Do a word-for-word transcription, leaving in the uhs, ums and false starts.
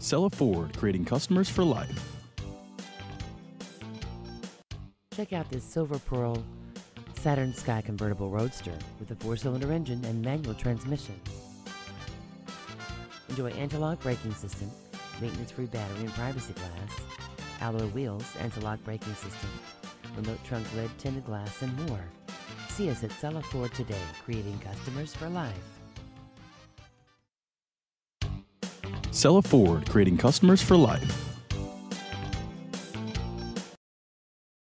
Cella Ford, creating customers for life. Check out this silver pearl Saturn Sky convertible roadster with a four-cylinder engine and manual transmission. Enjoy anti-lock braking system, maintenance-free battery and privacy glass, alloy wheels, anti-lock braking system, remote trunk lid, tinted glass, and more. See us at Cella Ford today, creating customers for life. Cella Ford, creating customers for life.